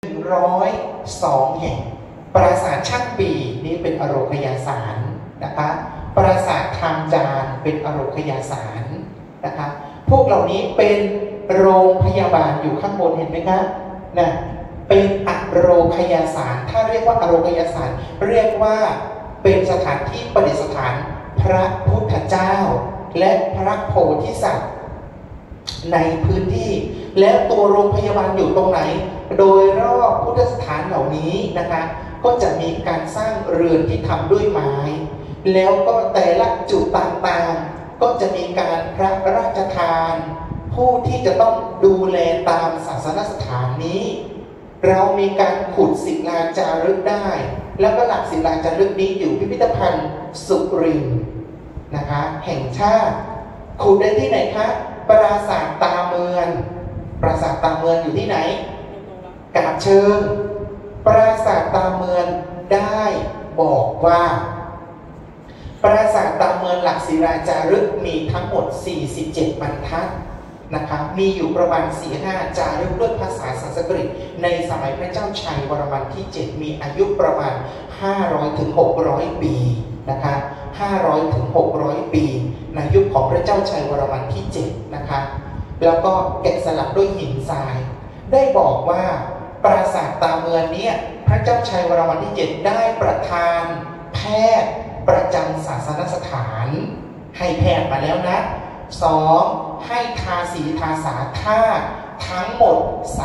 102 แห่งปราสาทช่างปีนี่เป็นอโรคยาสารนะคะปราสาททางจานเป็นอโรคยาสารนะคะพวกเหล่านี้เป็นโรงพยาบาลอยู่ข้างบนเห็นไหมคะนะเป็นอโรคยาสารถ้าเรียกว่าอโรคยาสารเรียกว่าเป็นสถานที่ประดิษฐานพระพุทธเจ้าและพระโพธิสัตว์ในพื้นที่แล้วตัวโรงพยาบาลอยู่ตรงไหนโดยรอบพุทธสถานเหล่านี้นะคะก็จะมีการสร้างเรือนที่ทำด้วยไม้แล้วก็แต่ละจุดต่างๆก็จะมีการพระราชทานผู้ที่จะต้องดูแลตามศาสนสถานนี้เรามีการขุดศิลาจารึกได้แล้วก็หลักศิลาจารึกนี้อยู่พิพิธภัณฑ์สุรินทร์นะคะแห่งชาติขุดได้ที่ไหนคะปราสาทตาเมืองปราสาทตาเมืองอยู่ที่ไหนกาบเชิงปราสาทตาเมืองได้บอกว่าปราสาทตาเมืองหลักศิลาจารึกมีทั้งหมด47บรรทัดนะคะมีอยู่ประมาณ 4-5 จารึกด้วยภาษาสันสกฤตในสมัยพระเจ้าชัยวรมันที่ 7มีอายุประมาณ 500-600 ปีนะคะ500-600 ปีในยุคของพระเจ้าชัยวรมันที่ 7นะคะแล้วก็แกะสลักด้วยหินทรายได้บอกว่าปราสาทตาเมืองนี้พระเจ้าชัยวรมันที่ 7ได้ประทานแพทย์ประจำศาสนสถานให้แพทย์มาแล้วนะ2ให้ทาสีทาสาท่าทั้งหมด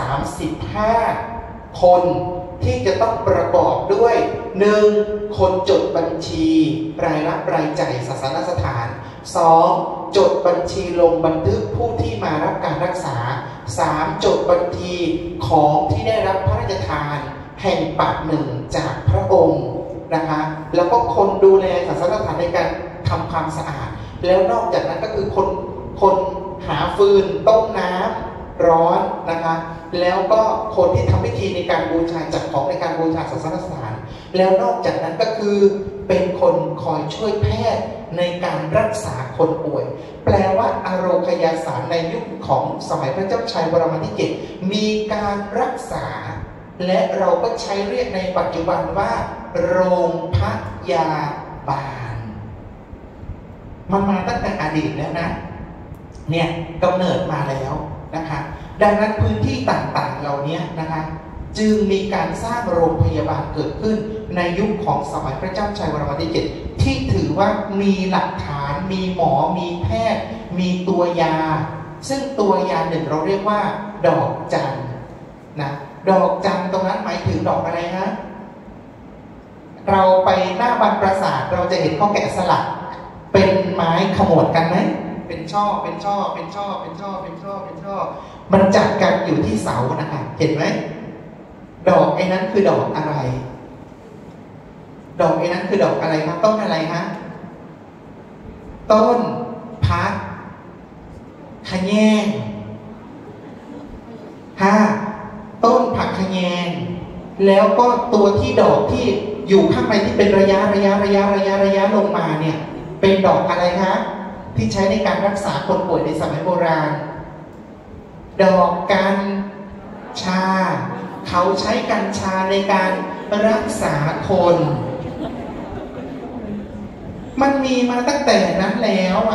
35คนที่จะต้องประกอบด้วย 1. คนจดบัญชีรายรับรายจ่ายศาสนสถาน 2. จดบัญชีลงบันทึกผู้ที่มารับการรักษา 3. จดบัญชีของที่ได้รับพระราชทานแห่งปักหนึ่งจากพระองค์นะคะแล้วก็คนดูแลศาสนสถานในการทำความสะอาดแล้วนอกจากนั้นก็คือคนหาฟืนต้มน้ำร้อนนะคะแล้วก็คนที่ทำพิธีในการบูชาจัดของในการบูชาศาสนสถานแล้วนอกจากนั้นก็คือเป็นคนคอยช่วยแพทย์ในการรักษาคนป่วยแปลว่าอโรคยาสารในยุคของสมัยพระเจ้าชัยวรมันที่ 7มีการรักษาและเราก็ใช้เรียกในปัจจุบันว่าโรงพยาบาลมันมาตั้งแต่อดีตแล้วนะเนี่ยกำเนิดมาแล้วนะคะดังนั้นพื้นที่ต่างๆเหล่านี้นะคะจึงมีการสร้างโรงพยาบาลเกิดขึ้นในยุคของสมัยพระเจ้าชัยวรมันที่ 7ที่ถือว่ามีหลักฐานมีหมอมีแพทย์มีตัวยาซึ่งตัวยาหนึ่งเราเรียกว่าดอกจันนะดอกจันตรงนั้นหมายถึงดอกอะไรฮะเราไปหน้าบานปราสาทเราจะเห็นเขาแกะสลักเป็นไม้ขมวดกันไหมเป็นช่อเป็นช่อเป็นช่อเป็นช่อเป็นช่อเป็นช่อมันจัดกันอยู่ที่เสานะคะเห็นไหมดอกไอ้นั้นคือดอกอะไรดอกไอ้นั้นคือดอกอะไรครับต้นอะไรฮะต้นพักขะแยงต้นผักขะแยงแล้วก็ตัวที่ดอกที่อยู่ข้างในที่เป็นระยะลงมาเนี่ยเป็นดอกอะไรคะที่ใช้ในการรักษาคนป่วยในสมัยโบราณดอกกัญชาเขาใช้กัญชาในการรักษาคนมันมีมาตั้งแต่นั้นแล้วอ่ะ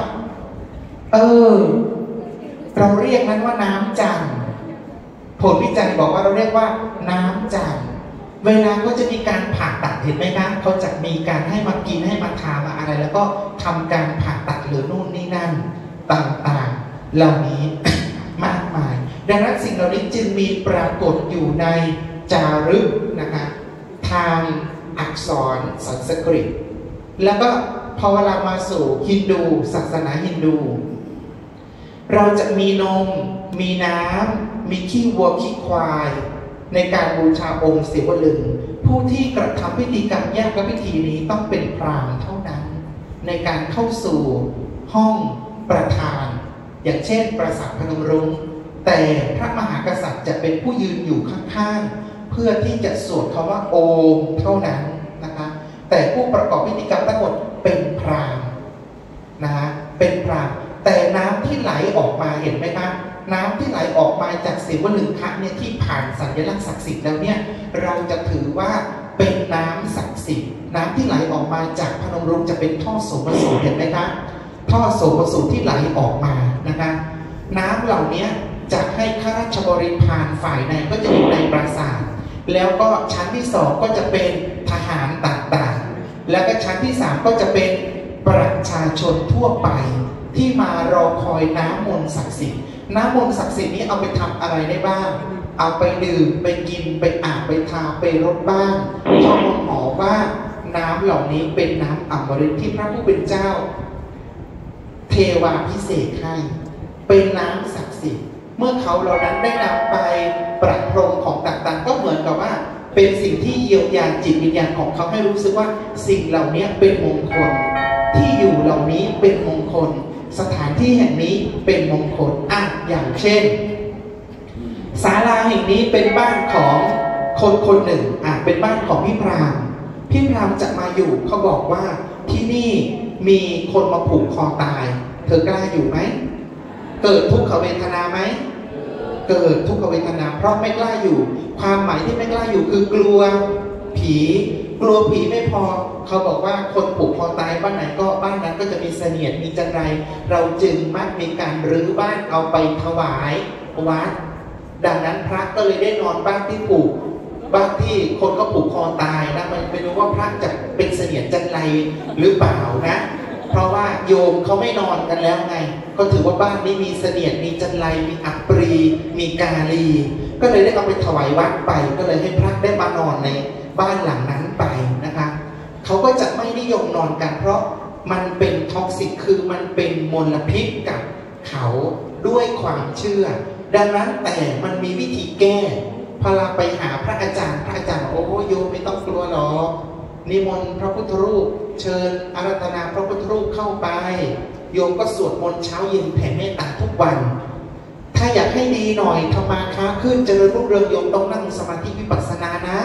เราเรียกนั้นว่าน้ำจันทร์ผลวิจัยบอกว่าเราเรียกว่าน้ำจันทร์เวลาก็จะมีการผ่าตัดเห็นไหมคะเขาจะมีการให้มากินให้มาทามาอะไรแล้วก็ทำการผ่าตัดหรือนู่นนี่นั่นต่างๆเหล่านี้ มากมายดังนั้นสิ่งเหล่านี้จึงมีปรากฏอยู่ในจารึกนะคะทางอักษรสันสกฤตแล้วก็พอเวลามาสู่ฮินดูศาสนาฮินดูเราจะมีนมมีน้ำมีขี้วัวขี้ควายในการบูชาองค์ศิวลึงผู้ที่กระทำพิธีกรรมยากและพิธีนี้ต้องเป็นพราหมณ์เท่านั้นในการเข้าสู่ห้องประธานอย่างเช่นปราสาทพนมรุ้งแต่พระมหากษัตริย์จะเป็นผู้ยืนอยู่ข้างๆเพื่อที่จะสวดคำว่าโอมเท่านั้นนะคะแต่ผู้ประกอบพิธีกรรมทั้งหมดเป็นพราหมณ์นะเป็นพราหมณ์แต่น้ำที่ไหลออกมาเห็นไหมคะน้ำที่ไหลออกมาจากเสวลึงคะเนี่ยที่ผ่านสัญลักษณ์ศักดิ์สิทธิ์แล้วเนี่ยเราจะถือว่าเป็นน้ำศักดิ์สิทธิ์น้ำที่ไหลออกมาจากพนมรุ้งจะเป็นท่อโสมสูเห็นไหมคะท่อโสมสูที่ไหลออกมานะคะน้ำเหล่านี้จะให้ข้าราชบริพารฝ่ายในก็จะอยู่ในปราสาทแล้วก็ชั้นที่สองก็จะเป็นทหารต่างๆแล้วก็ชั้นที่สามก็จะเป็นประชาชนทั่วไปที่มารอคอยน้ำมนต์ศักดิ์สิทธิ์น้ำมนต์ศักดิ์สิทธิ์นี้เอาไปทำอะไรได้บ้างเอาไปดื่มไปกินไปอาบไปทาไปรดบ้านชอบหอว่าน้ำเหล่านี้เป็นน้ำอมฤตที่พระผู้เป็นเจ้าเทวาพิเศษให้เป็นน้ำศักดิ์สิทธิ์เมื่อเขาเหล่านั้นได้นำไปประพรมของต่างๆก็เหมือนกับว่าเป็นสิ่งที่เยียวยาจิตวิญญาณของเขาให้รู้สึกว่าสิ่งเหล่านี้เป็นมงคลที่อยู่เหล่านี้เป็นมงคลสถานที่แห่งนี้เป็นมงคลอย่างเช่นศาลาแห่งนี้เป็นบ้านของคนหนึ่งเป็นบ้านของพี่พราหมณ์จะมาอยู่เขาบอกว่าที่นี่มีคนมาผูกคอตายเธอกล้าอยู่ไหมเกิดทุกขเวทนาไหมเกิดทุกขเวทนาเพราะไม่กล้าอยู่ความหมายที่ไม่กล้าอยู่คือกลัวผีไม่พอเขาบอกว่าคนผูกคอตายบ้านไหนก็บ้านนั้นก็จะมีเสนียดมีจันไรเราจึงมักมีการรื้อบ้านเอาไปถวายวัดดังนั้นพระก็เลยได้นอนบ้านที่ผูกบ้านที่คนก็ผูกคอตายนะมันไม่รู้ว่าพระจะเป็นเสนียดจันไรหรือเปล่านะเพราะว่าโยมเขาไม่นอนกันแล้วไงก็ถือว่าบ้านนี้มีเสนียดมีจันไรมีอัปรีมีกาลีก็เลยได้เอาไปถวายวัดไปก็เลยให้พระได้มานอนในบ้านหลังนั้นไปนะคะเขาก็จะไม่นิยมนอนกันเพราะมันเป็นท็อกซิกคือมันเป็นมลพิษกับเขาด้วยความเชื่อดังนั้นแต่มันมีวิธีแก้พอเราไปหาพระอาจารย์โอ้โยมไม่ต้องกลัวหรอกนิมนต์พระพุทธรูปเชิญอาราธนาพระพุทธรูปเข้าไปโยมก็สวดมนต์เช้าเย็นแผ่เมตตาทุกวันถ้าอยากให้ดีหน่อยทำมาค้าขึ้นเจริญรุ่งเรืองโยมต้องนั่งสมาธิวิปัสสนานะ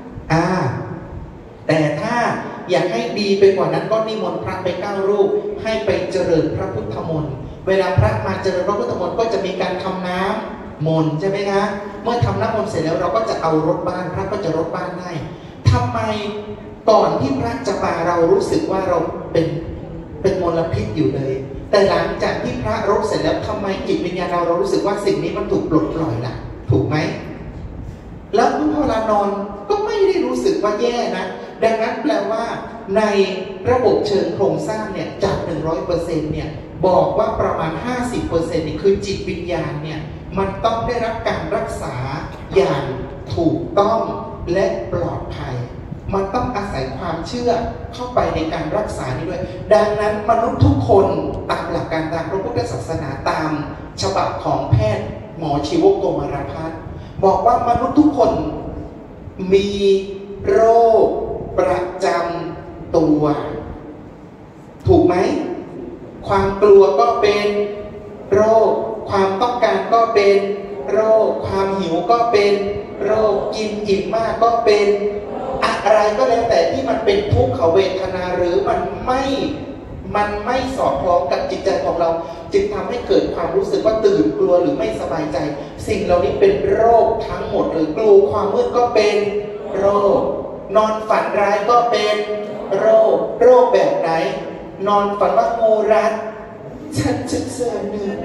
แต่ถ้าอยากให้ดีไปกว่านั้นก็นิมนต์พระไป9 รูปให้ไปเจริญพระพุทธมนต์เวลาพระมาเจริญพระพุทธมนต์ก็จะมีการทำน้ำมนต์ใช่ไหมคะเมื่อทำน้ำมนต์เสร็จแล้วเราก็จะเอารถบ้านพระก็จะรถบ้านให้ทำไมก่อนที่พระจะมาเรารู้สึกว่าเราเป็นมลพิษอยู่เลยแต่หลังจากที่พระรบเสร็จแล้วทำไมจิตวิญญาณเรารู้สึกว่าสิ่งนี้มันถูกปลดปล่อยล่ะถูกไหมแล้วเมื่อเวลานอนก็ไม่ได้รู้สึกว่าแย่นะดังนั้นแปลว่าในระบบเชิงโครงสร้างเนี่ยจาก 100% เนี่ยบอกว่าประมาณ 50% นี่คือจิตวิญญาณเนี่ยมันต้องได้รับการรักษาอย่างถูกต้องและปลอดภัยมันต้องอาศัยความเชื่อเข้าไปในการรักษานี้ด้วยดังนั้นมนุษย์ทุกคนตามหลักการตามพระพุทธศาสนาตามฉบับของแพทย์หมอชีวกโกมารพัฒน์บอกว่ามนุษย์ทุกคนมีโรคประจำตัวถูกไหมความกลัวก็เป็นโรคความต้องการก็เป็นโรคความหิวก็เป็นโรคกินอิ่มมากก็เป็นอะไรก็แล้วแต่ที่มันเป็นทุกขเวทนาหรือมันไม่สอดคล้องกับจิตใจของเราจึงทำให้เกิดความรู้สึกว่าตื่นกลัวหรือไม่สบายใจสิ่งเหล่านี้เป็นโรคทั้งหมดหรือกลัวความมืดก็เป็นโรคนอนฝันร้ายก็เป็นโรคแบบไหนนอนฝันว่างูรัดฉันจะเจอเนื้อ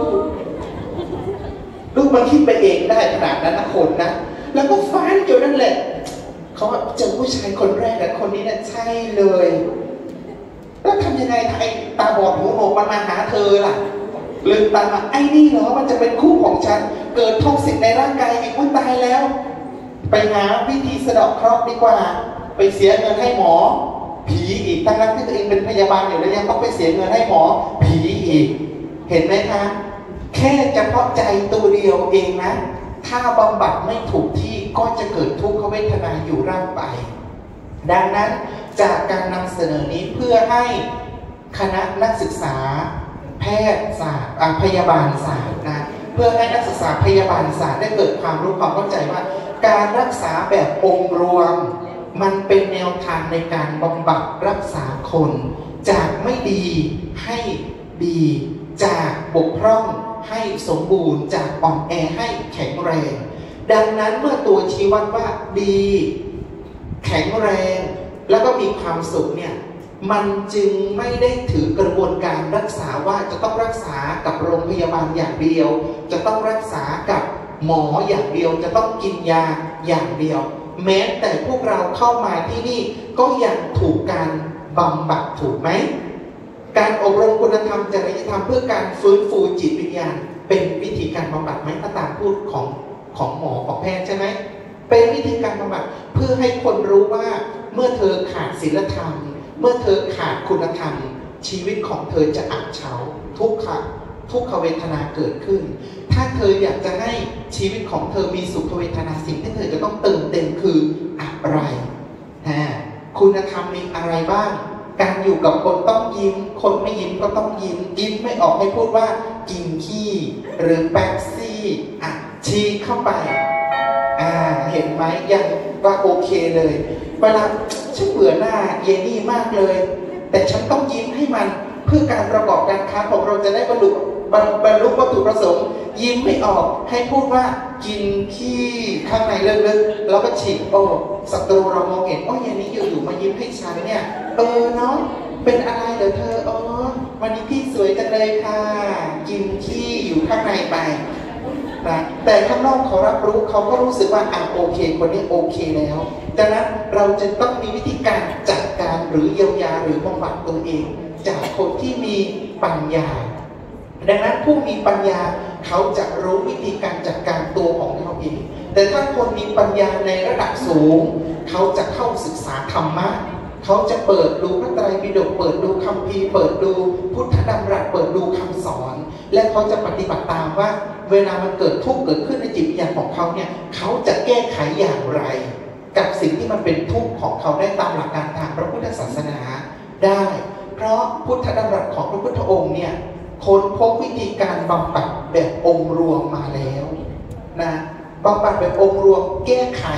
ลูกมันคิดไปเองได้ขนาดนั้นนะคนนะแล้วก็ฝันอยู่นั่นแหละเขาเจอผู้ชายคนแรกแต่คนนี้น่ะใช่เลยแล้วทำยังไงไอ้ตาบอดหูหนวกมันมาหาเธอล่ะลืมตามาไอ้นี่เหรอมันจะเป็นคู่ของฉันเกิดท็อกซิกในร่างกายอีกตายแล้วไปหาวิธีสะเดาะเคราะห์ดีกว่าไปเสียเงินให้หมอผีอีกทั้งที่ตัวเองเป็นพยาบาลอยู่แล้วยังต้องไปเสียเงินให้หมอผีอีกเห็นไหมคะแค่เฉพาะใจตัวเดียวเองนะถ้าบำบัดไม่ถูกที่ก็จะเกิดทุกขเวทนาอยู่ร่ำไปดังนั้นจากการนำเสนอนี้เพื่อให้คณะนักศึกษาแพทยศาสตร์พยาบาลศาสตร์นะเพื่อให้นักศึกษาพยาบาลศาสตร์ได้เกิดความรู้ความเข้าใจว่าการรักษาแบบองค์รวมมันเป็นแนวทางในการบำบัดรักษาคนจากไม่ดีให้ดีจากบกพร่องให้สมบูรณ์จากอ่อนแอให้แข็งแรงดังนั้นเมื่อตัวชี้วัดว่าดีแข็งแรงแล้วก็มีความสุขเนี่ยมันจึงไม่ได้ถือกระบวนการรักษาว่าจะต้องรักษากับโรงพยาบาลอย่างเดียวจะต้องรักษากับหมออย่างเดียวจะต้องกินยาอย่างเดียวแม้แต่พวกเราเข้ามาที่นี่ก็ยังถูกการบำบัดถูกไหมการอบรมคุณธรรมจริยธรรมเพื่อการฟื้นฟูจิตวิญญาณเป็นวิธีการบำบัดไหมถ้าตามพูดของหมอของแพทย์ใช่ไหมเป็นวิธีการบำบัดเพื่อให้คนรู้ว่าเมื่อเธอขาดศีลธรรมเมื่อเธอขาดคุณธรรมชีวิตของเธอจะอับเฉาทุกขเวทนาเกิดขึ้นถ้าเธออยากจะให้ชีวิตของเธอมีสุขเวทนาสิ่งที่เธอจะต้องเติมเต็มคืออะไรคุณธรรมมีอะไรบ้างการอยู่กับคนต้องยิ้มคนไม่ยิ้มก็ต้องยิ้มไม่ออกให้พูดว่ากินขี้หรือแป๊บซี่ชี้เข้าไปเห็นไหมยังว่าโอเคเลยเวลาฉันเบื่อหน้าเยนี่มากเลยแต่ฉันต้องยิ้มให้มันเพื่อการประกอบการค้าของเราจะได้บรรลุวัตถุประสงค์ยิ้มไม่ออกให้พูดว่ากินขี้ข้างในลึกๆแล้วก็ฉีกศัตรูเรามองเห็นเยนี่อยู่มายิ้มให้ฉันเนี่ยเนาะเป็นอะไรเหรอเธอวันนี้พี่สวยจังเลยค่ะกินขี้อยู่ข้างในไปนะแต่ข้างนอกเขารับรู้เขาก็รู้สึกว่าโอเคคนนี้โอเคแล้วดังนั้นเราจะต้องมีวิธีการจัดการหรือเยียวยาหรือบำบัดตัวเองจากคนที่มีปัญญาดังนั้นผู้มีปัญญาเขาจะรู้วิธีการจัดการตัวของเขาเองแต่ถ้าคนมีปัญญาในระดับสูงเขาจะเข้าศึกษาธรรมะเขาจะเปิดดูพระไตรปิฎกเปิดดูคัมภีร์เปิดดูพุทธดำรัสเปิดดูคำสอนและเขาจะปฏิบัติตามว่าเวลามันเกิดทุกข์เกิดขึ้นในจิตวิญญาณของเขาเนี่ยเขาจะแก้ไขอย่างไรกับสิ่งที่มันเป็นทุกข์ของเขาได้ตามหลักการทางพระพุทธศาสนาได้เพราะพุทธดำรัสของพระพุทธองค์เนี่ยค้นพบวิธีการบำบัดแบบองค์รวมมาแล้วนะบำบัดแบบองค์รวมแก้ไข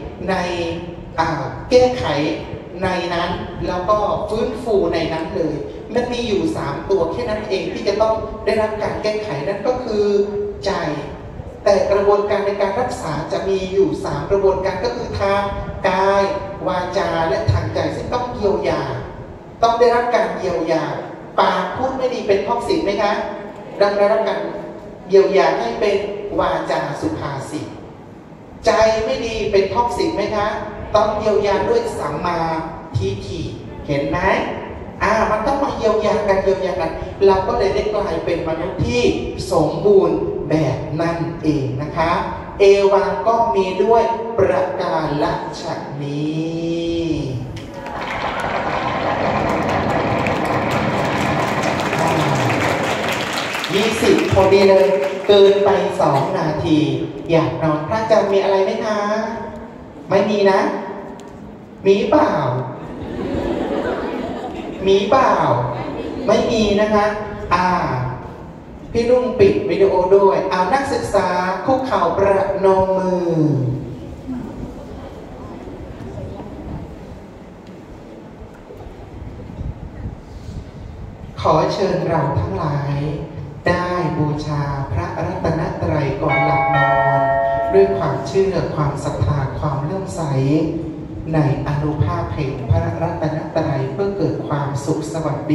ในนั้นแล้วก็ฟื้นฟูในนั้นเลยมันมีอยู่3ตัวแค่นั้นเองที่จะต้องได้รับการแก้ไขนั่นก็คือใจแต่กระบวนการในการรักษาจะมีอยู่3กระบวนการก็คือทางกายวาจาและทางใจซึ่งต้องเยียวยาต้องได้รับการเยียวยาปากพูดไม่ดีเป็นท็อกซิกไหมคะดังได้รับการเยียวยาให้เป็นวาจาสุภาษิตใจไม่ดีเป็นท็อกซิกไหมคะต้องเยียวยาด้วยสัมมาทิฏฐิเห็นไหมมันต้องมาเยียวยากันเราก็เลยได้กลายเป็นมนุษย์ที่สมบูรณ์แบบนั่นเองนะคะเอวังก็มีด้วยประการละฉะนี้20พอดีเลยเกินไป2 นาทีอยากนอนพระอาจารย์มีอะไรไหมคะไม่มีนะมีเปล่าไม่มีนะคะพี่นุ่งปิดวิดีโอด้วยนักศึกษาคุกเข่าประนมมือขอเชิญเราทั้งหลายได้บูชาพระรัตนตรัยก่อนหลับนอนด้วยความเชื่อความศรัทธาความเลื่อมใสในอานุภาพแห่งพระรัตนตรัยเพื่อเกิดความสุขสวัสดิ์